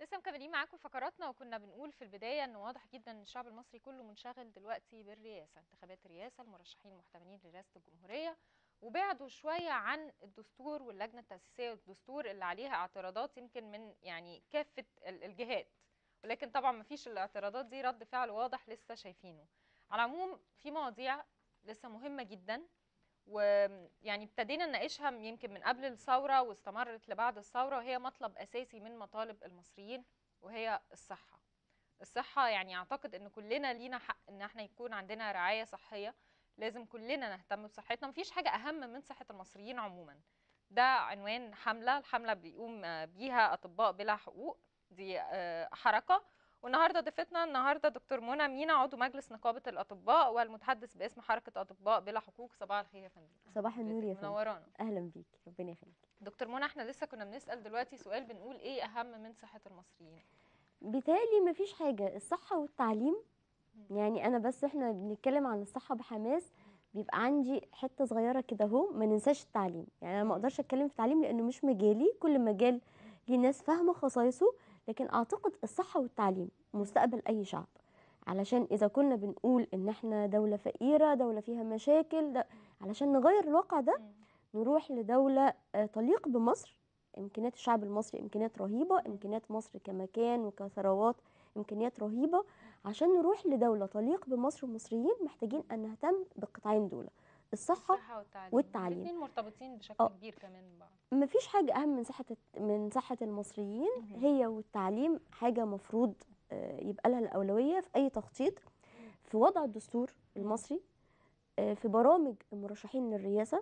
لسه مكملين معاكم فقراتنا، وكنا بنقول في البدايه ان واضح جدا ان الشعب المصري كله منشغل دلوقتي بالرئاسه، انتخابات الرئاسه، المرشحين المحتملين لرئاسه الجمهوريه، وبعدوا شويه عن الدستور واللجنه التاسيسيه والدستور اللي عليها اعتراضات يمكن من كافه الجهات، ولكن طبعا ما فيش الاعتراضات دي رد فعل واضح لسه شايفينه. على العموم في مواضيع لسه مهمه جدا، ويعني ابتدينا نناقشها يمكن من قبل الثورة واستمرت لبعد الثورة، وهي مطلب أساسي من مطالب المصريين، وهي الصحة. الصحة يعني أعتقد أن كلنا لينا حق أن احنا يكون عندنا رعاية صحية، لازم كلنا نهتم بصحتنا، مفيش حاجة أهم من صحة المصريين عموما. ده عنوان الحملة بيقوم بيها أطباء بلا حقوق، دي حركة. والنهارده ضيفتنا دكتور منى مينا، عضو مجلس نقابه الاطباء والمتحدث باسم حركه اطباء بلا حقوق. صباح الخير يا فندم. صباح النور يا فندم. منورانا. اهلا بيك، ربنا يخليك. دكتور منى، احنا لسه كنا بنسال دلوقتي سؤال، بنقول ايه اهم من صحه المصريين؟ بيتهيألي مفيش حاجه، الصحه والتعليم. يعني انا بس احنا بنتكلم عن الصحه بحماس، بيبقى عندي حته صغيره كده اهو، ما ننساش التعليم. يعني انا ما اقدرش اتكلم في التعليم لانه مش مجالي، كل مجال ليه ناس فاهمه خصائصه، لكن اعتقد الصحه والتعليم مستقبل اي شعب. علشان اذا كنا بنقول ان احنا دوله فقيره، دوله فيها مشاكل، علشان نغير الواقع ده نروح لدوله تليق بمصر. امكانيات الشعب المصري امكانيات رهيبه، امكانيات مصر كمكان وكثروات امكانيات رهيبه. عشان نروح لدوله تليق بمصر والمصريين محتاجين ان نهتم بالقطاعين دول، الصحه والتعليم. الاثنين مرتبطين بشكل كبير كمان ببعض. مفيش حاجه اهم من صحه المصريين، هي والتعليم حاجه مفروض يبقى لها الاولويه في اي تخطيط، في وضع الدستور المصري، في برامج المرشحين للرئاسه،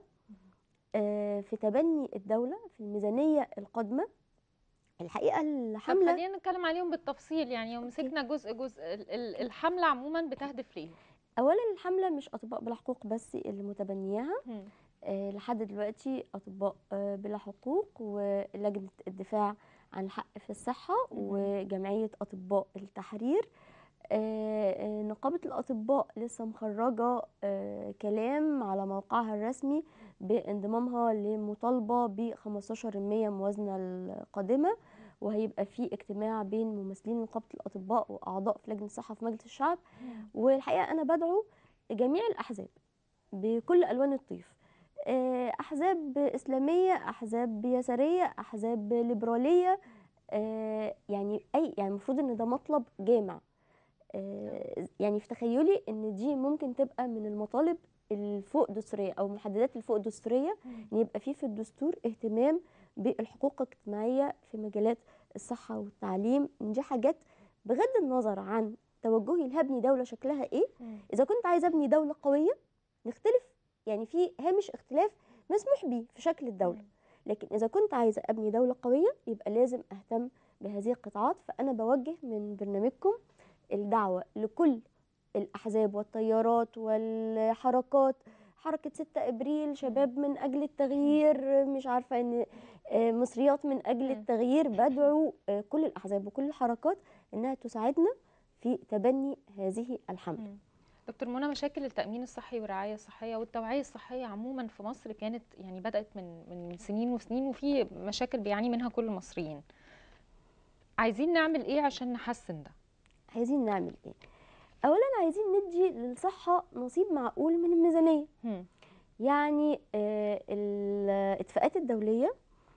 في تبني الدوله في الميزانيه القادمه. الحقيقه الحمله، طب خلينا نتكلم عليهم بالتفصيل، يعني يوم مسكنا جزء الحمله عموما بتهدف ليه؟ اولا الحمله مش اطباء بلا حقوق بس اللي متبنياها، لحد دلوقتي اطباء بلا حقوق، ولجنه الدفاع عن الحق في الصحه، وجمعيه اطباء التحرير. نقابه الاطباء لسه مخرجه كلام على موقعها الرسمي بانضمامها لمطالبه ب 15% موازنه القادمه، وهيبقى في اجتماع بين ممثلين نقابه الاطباء واعضاء في لجنه الصحه في مجلس الشعب. والحقيقه انا بدعو جميع الاحزاب بكل الوان الطيف، احزاب اسلاميه، احزاب يساريه، احزاب ليبراليه، يعني المفروض ان ده مطلب جامع. يعني في تخيلي ان دي ممكن تبقى من المطالب الفوق دستوريه او محددات الفوق دستوريه، ان يبقى في الدستور اهتمام بالحقوق الاجتماعيه في مجالات الصحه والتعليم. ان دي حاجات بغض النظر عن توجهي لهبني دوله شكلها ايه. اذا كنت عايزه ابني دوله قويه نختلف، يعني في هامش اختلاف مسموح بيه في شكل الدوله، لكن اذا كنت عايزه ابني دوله قويه يبقى لازم اهتم بهذه القطاعات. فانا بوجه من برنامجكم الدعوة لكل الأحزاب والتيارات والحركات، حركة 6 أبريل، شباب من أجل التغيير، مش عارفة إن مصريات من أجل التغيير، بدعو كل الأحزاب وكل الحركات إنها تساعدنا في تبني هذه الحملة. دكتور منى، مشاكل التأمين الصحي والرعاية الصحية والتوعية الصحية عموما في مصر كانت بدأت من سنين وسنين، وفي مشاكل بيعاني منها كل المصريين. عايزين نعمل ايه عشان نحسن ده؟ عايزين نعمل ايه؟ اولا عايزين ندي للصحه نصيب معقول من الميزانيه. يعني الاتفاقات الدوليه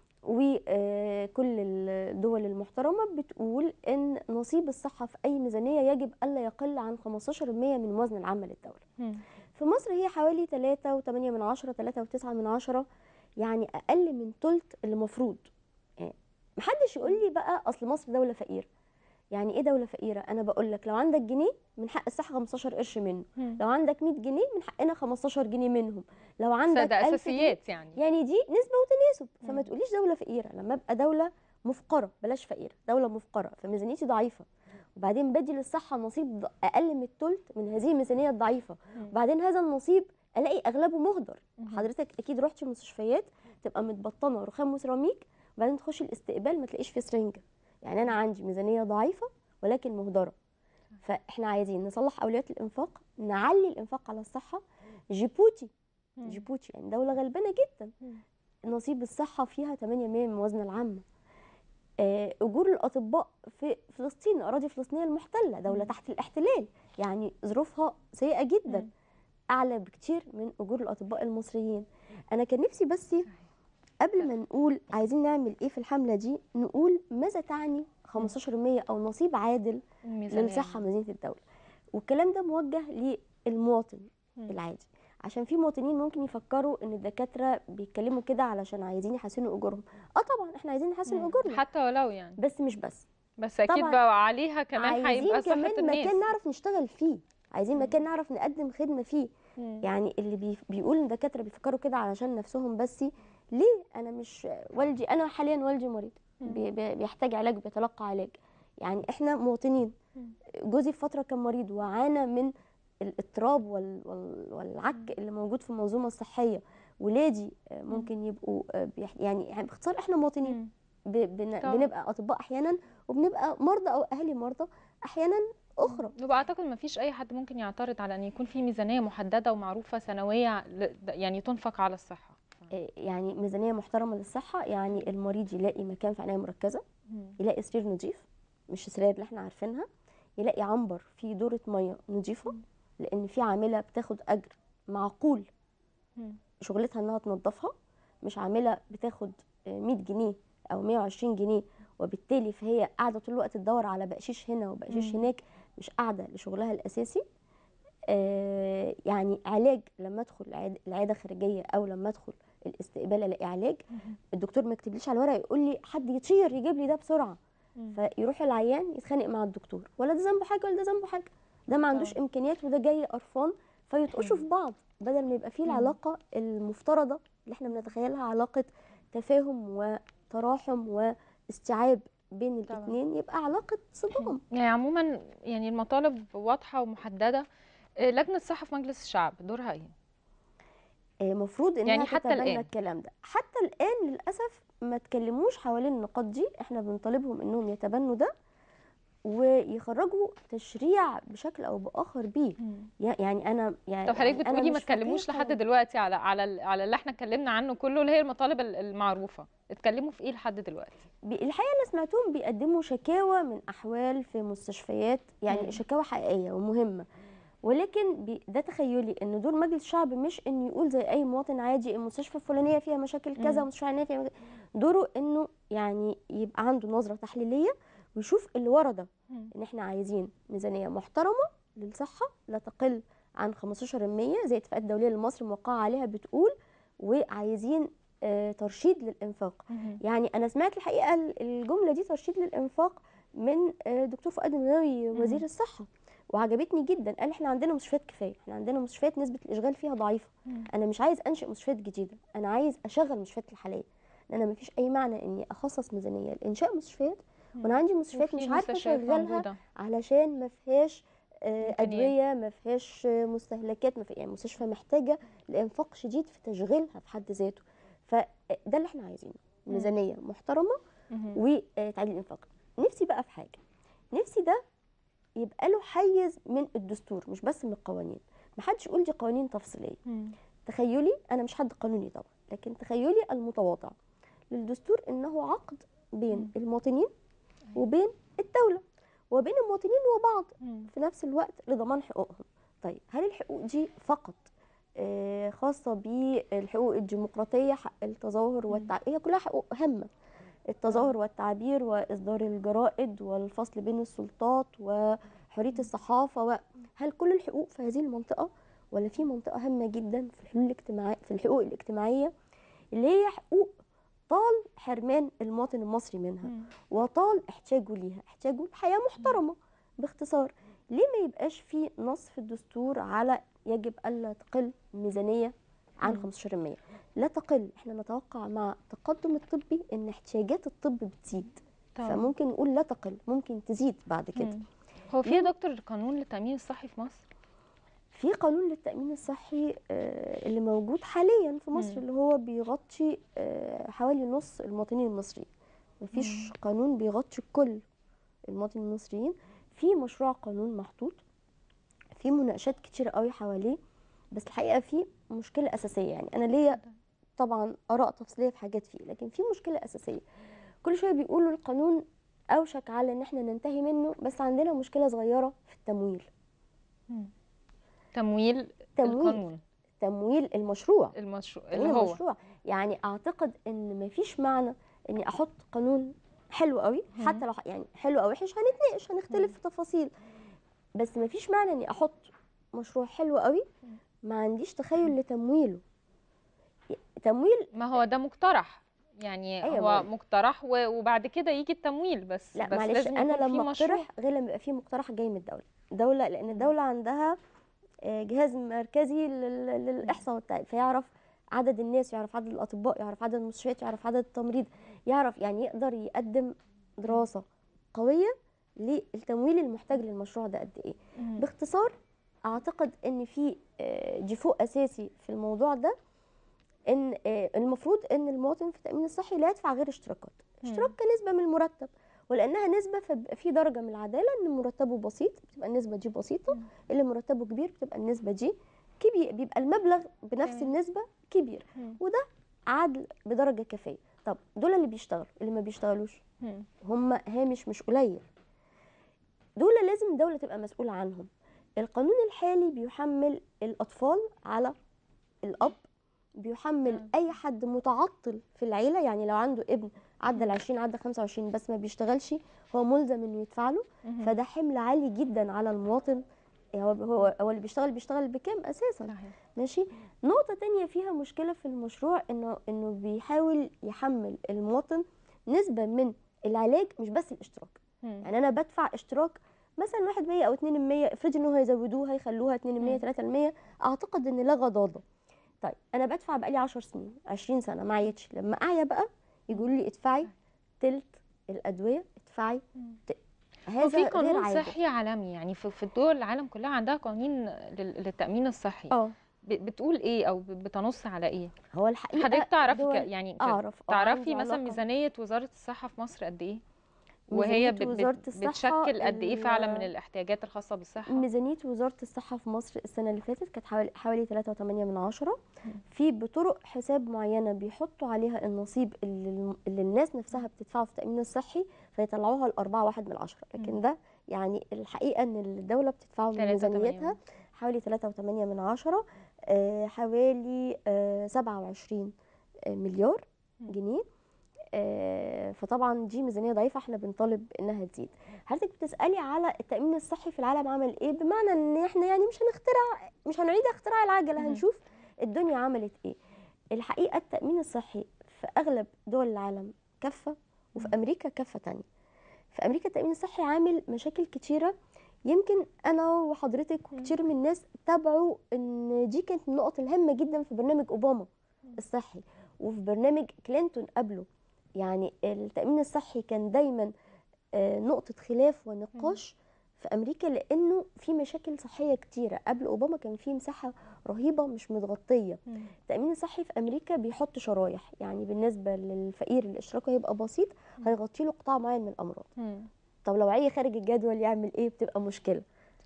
وكل الدول المحترمه بتقول ان نصيب الصحه في اي ميزانيه يجب الا يقل عن 15% من الموازنه العامه للدوله. في مصر هي حوالي 3.8 3.9، يعني اقل من ثلث اللي المفروض. محدش يقول لي بقى اصل مصر دوله فقيره. يعني ايه دوله فقيره؟ انا بقول لك لو عندك جنيه من حق الصحه 15 قرش منه، لو عندك 100 جنيه من حقنا 15 جنيه منهم، لو عندك 1000 جنيه يعني دي نسبه وتناسب. فما تقوليش دوله فقيره لما ابقى دوله مفقره، بلاش فقيره، دوله مفقره فميزانيتي ضعيفه، وبعدين بدي للصحه نصيب اقل من الثلث من هذه الميزانيه الضعيفه، وبعدين هذا النصيب الاقي اغلبه مهدر. حضرتك اكيد رحتي مستشفيات تبقى متبطنه رخام وسيراميك، وبعدين تخشي الاستقبال ما تلاقيش فيه سرنجه. يعني انا عندي ميزانيه ضعيفه ولكن مهدره. فاحنا عايزين نصلح اولويات الانفاق، نعلي الانفاق على الصحه. جيبوتي يعني دوله غلبانه جدا، نصيب الصحه فيها 8% من الموازنه العامه. اجور الاطباء في فلسطين، الاراضي الفلسطينيه المحتله، دوله مم. تحت الاحتلال، يعني ظروفها سيئه جدا، مم. اعلى بكتير من اجور الاطباء المصريين. انا كان نفسي بس قبل ما نقول عايزين نعمل ايه في الحمله دي، نقول ماذا تعني 15% او نصيب عادل للصحه ميزانيه الدوله. والكلام ده موجه للمواطن العادي، عشان في مواطنين ممكن يفكروا ان الدكاتره بيتكلموا كده علشان عايزين يحسنوا اجورهم. طبعا احنا عايزين نحسن اجورنا، حتى ولو يعني، بس مش بس اكيد طبعا بقى عليها كمان عايزين هيبقى صحة كمان الناس. مكان نعرف نشتغل فيه، عايزين مم. مكان نعرف نقدم خدمه فيه. يعني اللي بيقول ان الدكاتره بيفكروا كده علشان نفسهم بس، ليه؟ انا مش والدي، انا حاليا والدي مريض بيحتاج علاج وبيتلقى علاج، يعني احنا مواطنين. جوزي في فتره كان مريض وعانى من الاضطراب والعك اللي موجود في المنظومه الصحيه. ولادي ممكن يبقوا يعني باختصار احنا مواطنين، بنبقى اطباء احيانا، وبنبقى مرضى او اهالي مرضى احيانا اخرى. وبعتقد ما فيش اي حد ممكن يعترض على ان يكون في ميزانيه محدده ومعروفه سنويه يعني تنفق على الصحه. يعني ميزانيه محترمه للصحه، يعني المريض يلاقي مكان في عنايه مركزه، يلاقي سرير نظيف مش السراير اللي احنا عارفينها، يلاقي عنبر فيه دوره ميه نظيفه، لان في عامله بتاخد اجر معقول شغلتها انها تنظفها، مش عامله بتاخد 100 جنيه او 120 جنيه، وبالتالي فهي قاعده طول الوقت تدور على بقشيش هنا وبقشيش هناك، مش قاعده لشغلها الاساسي. يعني علاج، لما ادخل العياده الخارجيه او لما ادخل الاستقبال الاقي علاج، الدكتور ما يكتبليش على الورق يقول لي حد يطير يجيب لي ده بسرعه، فيروح العيان يتخانق مع الدكتور، ولا ده ذنبه حاجه ولا ده ذنبه حاجه، ده ما عندوش امكانيات وده جاي قرفان، فيتقشوا في بعض، بدل ما يبقى فيه العلاقه المفترضه اللي احنا بنتخيلها علاقه تفاهم وتراحم واستيعاب بين الاثنين، يبقى علاقه صدام. يعني عموما يعني المطالب واضحه ومحدده. لجنه الصحه في مجلس الشعب دورها ايه؟ المفروض انها يعني حتى تتبنى الآن. الكلام ده. حتى الان للاسف ما تكلموش حوالين النقاط دي، احنا بنطالبهم انهم يتبنوا ده ويخرجوا تشريع بشكل او باخر بيه. يعني انا طب حضرتك بتقولي ما تكلموش لحد دلوقتي على اللي احنا اتكلمنا عنه كله، اللي هي المطالب المعروفه، اتكلموا في ايه لحد دلوقتي؟ الحقيقه انا سمعتهم بيقدموا شكاوى من احوال في مستشفيات، يعني شكاوى حقيقيه ومهمه، ولكن ده تخيلي ان دور مجلس الشعب مش انه يقول زي اي مواطن عادي المستشفى الفلانيه فيها مشاكل كذا والمستشفى الفلانيه فيها مشاكل. دوره انه يعني يبقى عنده نظره تحليليه ويشوف اللي ورا ده، ان احنا عايزين ميزانيه محترمه للصحه لا تقل عن 15% زي الاتفاقات الدوليه اللي مصر موقعه عليها بتقول، وعايزين ترشيد للانفاق. يعني انا سمعت الحقيقه الجمله دي ترشيد للانفاق من دكتور فؤاد المناوي وزير الصحه، وعجبتني جدا. قال احنا عندنا مستشفيات كفايه، احنا عندنا مستشفيات نسبه الاشغال فيها ضعيفه، انا مش عايز انشئ مستشفيات جديده، انا عايز اشغل المستشفيات الحاليه، لان انا مفيش اي معنى اني اخصص ميزانيه لانشاء مستشفيات وانا عندي مستشفيات مش عارفه اشغلها علشان ما فيهاش ادويه، ما فيهاش مستهلكات، يعني مستشفى محتاجه لانفاق شديد في تشغيلها في حد ذاته. فده اللي احنا عايزينه، ميزانيه محترمه وتعديل الانفاق. نفسي بقى في حاجه، نفسي ده يبقى له حيز من الدستور مش بس من القوانين، محدش يقول دي قوانين تفصيليه. تخيلي، انا مش حد قانوني طبعا، لكن تخيلي المتواضع للدستور انه عقد بين المواطنين وبين الدوله وبين المواطنين وبعض في نفس الوقت لضمان حقوقهم. طيب هل الحقوق دي فقط خاصه بالحقوق الديمقراطيه، حق التظاهر والتعبير، هي كلها حقوق هامه، التظاهر والتعبير واصدار الجرائد والفصل بين السلطات وحريه الصحافه، هل كل الحقوق في هذه المنطقه، ولا في منطقه هامه جدا في الحقوق الاجتماعيه اللي هي حقوق طال حرمان المواطن المصري منها وطال احتياجه ليها، احتياجه لحياه محترمه. باختصار، ليه ما يبقاش في نص في الدستور على يجب الا تقل ميزانيه عن 15%؟ لا تقل، احنا نتوقع مع التقدم الطبي ان احتياجات الطب بتزيد، فممكن نقول لا تقل، ممكن تزيد بعد كده. هو في دكتور قانون للتأمين الصحي في مصر؟ في قانون للتأمين الصحي اللي موجود حاليا في مصر اللي هو بيغطي حوالي نص المواطنين المصريين، مفيش قانون بيغطي كل المواطنين المصريين. في مشروع قانون محطوط، في مناقشات كتير قوي حواليه، بس الحقيقة في مشكلة أساسية، يعني أنا ليا طبعا آراء تفصيلية في حاجات فيه، لكن في مشكلة أساسية، كل شويه بيقولوا القانون اوشك على ان احنا ننتهي منه، بس عندنا مشكله صغيره في التمويل. تمويل القانون، تمويل المشروع اللي هو المشروع. يعني اعتقد ان مفيش معنى اني احط قانون حلو قوي، حتى لو يعني حلو او وحش هنتناقش هنختلف في تفاصيل، بس مفيش معنى اني احط مشروع حلو قوي ما عنديش تخيل لتمويله. تمويل، ما هو ده مقترح، يعني أيوة هو مقترح وبعد كده يجي التمويل، بس لا بس معلش، لازم انا يكون في لما مشروع. اقترح غير لما يبقى في مقترح جاي من الدوله، لان الدوله عندها جهاز مركزي للاحصاء والتعديل، فيعرف عدد الناس، يعرف عدد الاطباء، يعرف عدد المستشفيات، يعرف عدد التمريض، يعرف يعني يقدر يقدم دراسه قويه للتمويل المحتاج للمشروع ده قد ايه. باختصار اعتقد ان في ديفو اساسي في الموضوع ده، ان المفروض ان المواطن في التامين الصحي لا يدفع غير اشتراكات، اشتراك كنسبه من المرتب، ولانها نسبه فبيبقى في درجه من العداله، ان مرتبه بسيط بتبقى النسبه دي بسيطه، اللي مرتبه كبير بتبقى النسبه دي كبير، بيبقى المبلغ بنفس النسبه كبير، وده عدل بدرجه كافيه. طب دول اللي بيشتغلوا، اللي ما بيشتغلوش هم هامش مش قليل، دول لازم الدوله تبقى مسؤوله عنهم. القانون الحالي بيحمل الاطفال على الاب، بيحمل اي حد متعطل في العيله، يعني لو عنده ابن عدى ال20 عدى 25 بس ما بيشتغلش، هو ملزم انه يدفع له، فده حمل عالي جدا على المواطن. هو اللي بيشتغل بكام اساسا؟ ماشي. نقطه تانية فيها مشكله في المشروع، انه بيحاول يحمل المواطن نسبه من العلاج، مش بس الاشتراك. يعني انا بدفع اشتراك مثلا 1% او 2%، افرضي ان هو هيزودوها هيخلوها 2% 3%، اعتقد ان لا غضاضه. طيب انا بدفع بقالي 10 سنين 20 سنه ما عيتش، لما اعيا بقى يقولوا لي ادفعي تلت الادويه، ادفعي هذا وفي غير قانون صحي عالمي، يعني في الدول العالم كلها عندها قوانين للتامين الصحي. بتقول ايه او بتنص على ايه؟ هو الحقيقه حضرتك تعرفي يعني تعرفي مثلا علاقة. ميزانيه وزاره الصحه في مصر قد ايه؟ وهي بتشكل قد ايه فعلا من الاحتياجات الخاصه بالصحه؟ ميزانيه وزاره الصحه في مصر السنه اللي فاتت كانت حوالي 3.8 في بطرق حساب معينه بيحطوا عليها النصيب اللي الناس نفسها بتدفعه في التامين الصحي، فيطلعوها ل4.1، لكن ده يعني الحقيقه ان الدوله بتدفعه من ميزانيتها حوالي 3.8، حوالي 27 مليار جنيه. فطبعا دي ميزانيه ضعيفه، احنا بنطالب انها تزيد. حضرتك بتسالي على التامين الصحي في العالم عمل ايه، بمعنى ان احنا يعني مش هنعيد اختراع العجله، هنشوف الدنيا عملت ايه. الحقيقه التامين الصحي في اغلب دول العالم كفه، وفي امريكا كفه تانية. في امريكا التامين الصحي عامل مشاكل كتيره، يمكن انا وحضرتك وكتير من الناس تابعوا ان دي كانت النقط الهامه جدا في برنامج اوباما الصحي، وفي برنامج كلينتون قبله. يعني التأمين الصحي كان دايما نقطة خلاف ونقاش في أمريكا، لأنه في مشاكل صحية كتيرة. قبل أوباما كان في مساحة رهيبة مش متغطية. التأمين الصحي في أمريكا بيحط شرايح، يعني بالنسبة للفقير اللي اشتراكه هيبقى بسيط هيغطي له قطاع معين من الأمراض. طب لو عي خارج الجدول يعمل إيه؟ بتبقى مشكلة.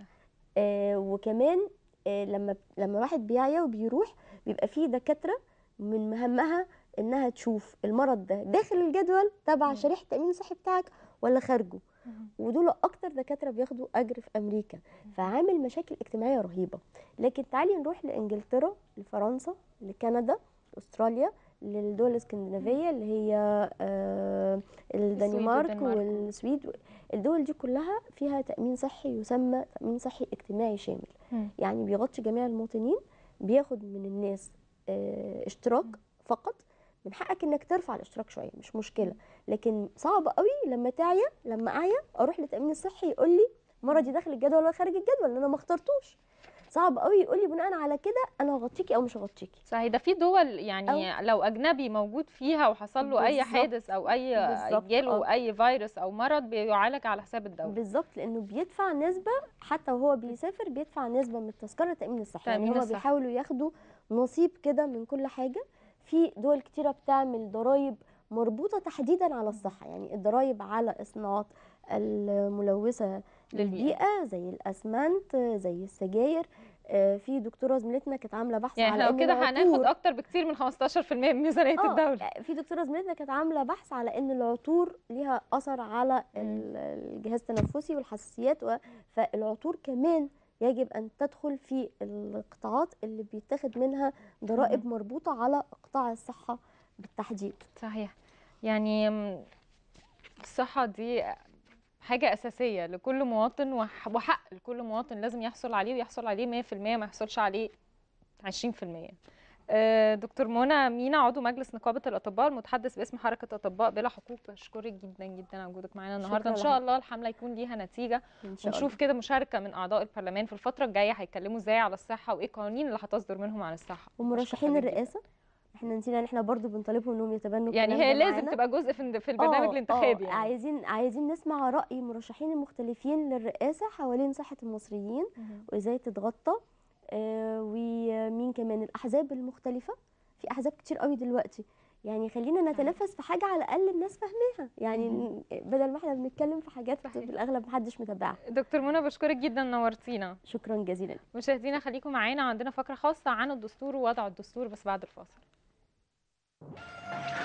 وكمان لما واحد بيعيا وبيروح بيبقى فيه دكاترة من مهمها انها تشوف المرض ده داخل الجدول تبع شريحه التامين الصحي بتاعك ولا خارجه، ودول اكتر دكاتره بياخدوا اجر في امريكا، فعامل مشاكل اجتماعيه رهيبه. لكن تعالي نروح لانجلترا، لفرنسا، لكندا، لاستراليا، للدول الاسكندنافيه اللي هي الدنمارك والسويد. الدول دي كلها فيها تامين صحي يسمى تامين صحي اجتماعي شامل، يعني بيغطي جميع المواطنين، بياخد من الناس اشتراك فقط. من حقك انك ترفع الاشتراك شويه مش مشكله، لكن صعب قوي لما اعيا اروح للتامين الصحي يقول لي مرضي داخل الجدول ولا خارج الجدول، لان انا ما اخترتوش. صعب قوي يقول لي بناء على كده انا هغطيكي او مش هغطيكي. صحيح، ده في دول يعني لو اجنبي موجود فيها وحصل له اي حادث او اي جاله اي فيروس او مرض بيعالج على حساب الدوله. بالظبط، لانه بيدفع نسبه، حتى وهو بيسافر بيدفع نسبه من التذكره التامين الصحي، يعني هم بيحاولوا ياخدوا نصيب كده من كل حاجه. في دول كتيره بتعمل ضرائب مربوطه تحديدا على الصحه، يعني الضرائب على الصناعات الملوثه للبيئه زي الاسمنت، زي السجاير، في دكتوره زميلتنا كانت عامله بحث يعني على احنا ان كده هناخد العطور اكتر بكتير من 15% من ميزانيه الدوله. في دكتوره زميلتنا كانت عامله بحث على ان العطور ليها اثر على الجهاز التنفسي والحساسيات فالعطور كمان يجب ان تدخل في القطاعات اللي بيتاخد منها ضرائب مربوطه على قطاع الصحه بالتحديد. صحيح. يعني الصحه دي حاجة أساسية لكل مواطن، وحق لكل مواطن لازم يحصل عليه، ويحصل عليه 100%، ما يحصلش عليه 20%. دكتور منى مينا، عضو مجلس نقابة الأطباء المتحدث باسم حركة أطباء بلا حقوق، بشكرك جدا جدا على وجودك معانا النهارده. إن شاء الله الحملة يكون ليها نتيجة، ونشوف كده مشاركة من أعضاء البرلمان في الفترة الجاية هيتكلموا إزاي على الصحة، وإيه القوانين اللي هتصدر منهم عن الصحة. ومرشحين الرئاسة احنا نسينا ان احنا برضو بنطالبهم انهم يتبنوا يعني هي لازم تبقى جزء في البرنامج الانتخابي. يعني عايزين نسمع رأي المرشحين المختلفين للرئاسة حوالين صحة المصريين وازاي تتغطى، ومين كمان الأحزاب المختلفة. في أحزاب كتير قوي دلوقتي، يعني خلينا نتنفس في حاجة على الأقل الناس فاهماها، يعني بدل ما احنا بنتكلم في حاجات في الأغلب محدش متابعها. دكتور منى بشكرك جدا، نورتينا. شكرا جزيلا. مشاهدينا خليكم معانا، عندنا فقرة خاصة عن الدستور ووضع الدستور بس بعد الفاصل.